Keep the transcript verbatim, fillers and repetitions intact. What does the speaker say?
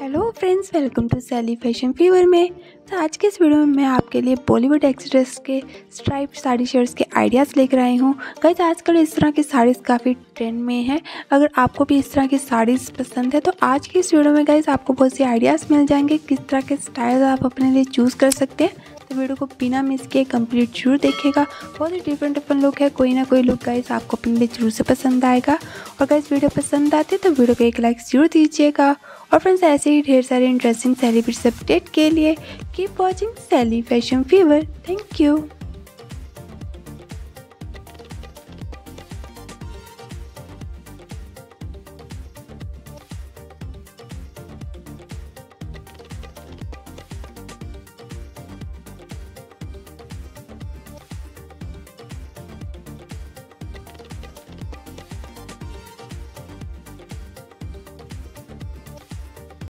Hello friends, welcome to Sally fashion fever में। तो आज के इस वीडियो में मैं आपके लिए बॉलीवुड एक्ट्रेस के स्ट्राइप साड़ी शेयर्स के आइडियाज़ लेकर आई हूँ। गाइस आजकल इस तरह की साड़ीज़ काफ़ी ट्रेंड में है। अगर आपको भी इस तरह की साड़ीज़ पसंद है तो आज की इस वीडियो में गाइस आपको बहुत सी आइडियाज़ मिल जाएंगे किस तरह के स्टाइल आप अपने लिए चूज़ कर सकते हैं। तो वीडियो को बिना मिस किए कंप्लीट जरूर देखिएगा। बहुत ही डिफरेंट डिफरेंट लुक है, कोई ना कोई लुक गाइस आपको अपने लिए जरूर से पसंद आएगा। और गाइस वीडियो पसंद आते तो वीडियो को एक लाइक जरूर दीजिएगा। और फ्रेंड्स ऐसे ही ढेर सारे इंटरेस्टिंग सेलिब्रिटी अपडेट के लिए keep watching Sally fashion fever. Thank you.